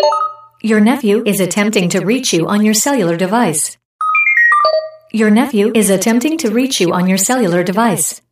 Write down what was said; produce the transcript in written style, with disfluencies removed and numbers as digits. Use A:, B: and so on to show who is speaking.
A: Your nephew is attempting to reach you on your cellular device. Your nephew is attempting to reach you on your cellular device.